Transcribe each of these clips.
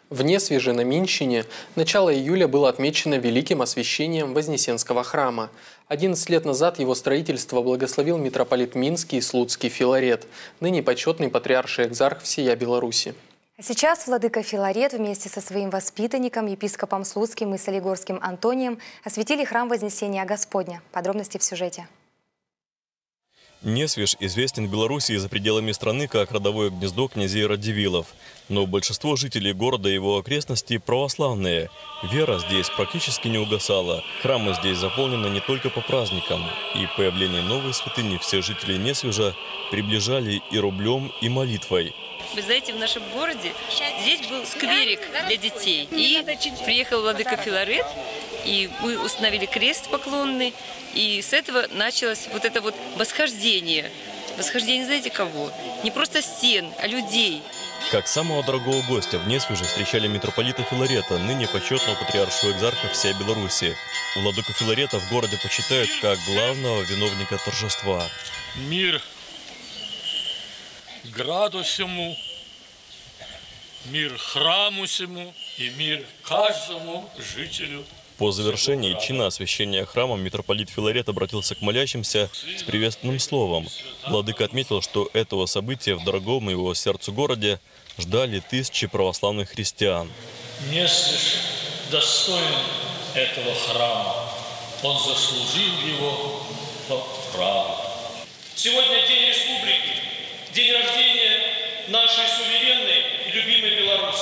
В Несвеже на Минщине начало июля было отмечено великим освящением Вознесенского храма. 11 лет назад его строительство благословил митрополит Минский и Слуцкий Филарет, ныне почетный патриарший экзарх всея Беларуси. А сейчас владыка Филарет вместе со своим воспитанником, епископом Слуцким и Солигорским Антонием осветили храм Вознесения Господня. Подробности в сюжете. Несвеж известен в Беларуси и за пределами страны как родовое гнездо князей Радзивиллов. Но большинство жителей города и его окрестностей православные. Вера здесь практически не угасала. Храмы здесь заполнены не только по праздникам. И появление новой святыни все жители Несвежа приближали и рублем, и молитвой. Вы знаете, в нашем городе здесь был скверик для детей. И приехал владыка Филарет, и мы установили крест поклонный. И с этого началось вот это вот восхождение. Восхождение, знаете кого? Не просто стен, а людей. Как самого дорогого гостя в Несвеже встречали митрополита Филарета, ныне почетного патриаршего экзарха всей Беларуси. Владыку Филарета в городе почитают как главного виновника торжества. Мир граду сему, мир храму сему и мир каждому жителю. По завершении чина освящения храма митрополит Филарет обратился к молящимся с приветственным словом. Владыка отметил, что этого события в дорогом его сердцу городе ждали тысячи православных христиан. Несвеж достоин этого храма. Он заслужил его по праву. Сегодня День Республики, день рождения нашей суверенной и любимой Беларуси.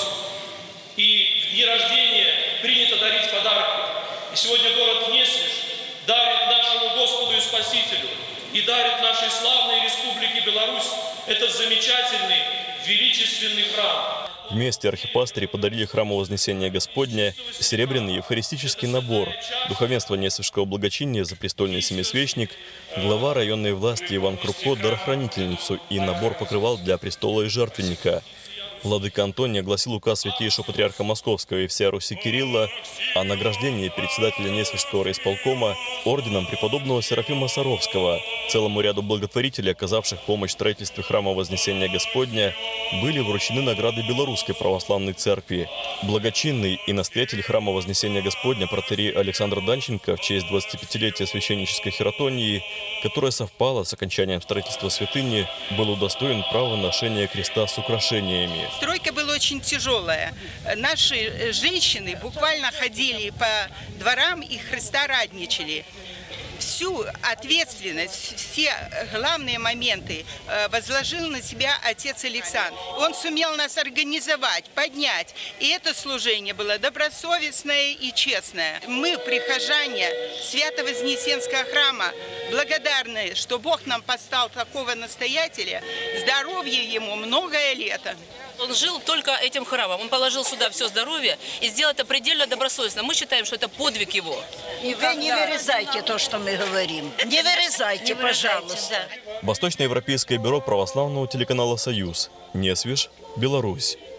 И в дни рождения принято дарить подарки. И сегодня город Несвеж дарит нашему Господу и Спасителю и дарит нашей славной Республике Беларусь этот замечательный, величественный храм. Вместе архипастыри подарили храму Вознесения Господня серебряный евхаристический набор. Духовенство Несвежского благочиния, запрестольный семисвечник, глава районной власти Иван Крупко, дарохранительницу и набор покрывал для престола и жертвенника. Владыка Антоний огласил указ святейшего патриарха Московского и всея Руси Кирилла о награждении председателя Несвежского райисполкома орденом преподобного Серафима Саровского. Целому ряду благотворителей, оказавших помощь в строительстве храма Вознесения Господня, были вручены награды Белорусской православной церкви. Благочинный и настоятель храма Вознесения Господня протоиерей Александр Данченко в честь 25-летия священнической хиратонии, которая совпала с окончанием строительства святыни, был удостоен права ношения креста с украшениями. Стройка была очень тяжелая. Наши женщины буквально ходили по дворам и Христа радничали. Всю ответственность, все главные моменты возложил на себя отец Александр. Он сумел нас организовать, поднять. И это служение было добросовестное и честное. Мы, прихожане Свято-Вознесенского храма, благодарны, что Бог нам поставил такого настоятеля. Здоровья ему многое лето. Он жил только этим храмом. Он положил сюда все здоровье и сделал это предельно добросовестно. Мы считаем, что это подвиг его. И вы не вырезайте то, что мы говорим. Не вырезайте, пожалуйста. Восточноевропейское бюро православного телеканала «Союз». Несвеж, Беларусь.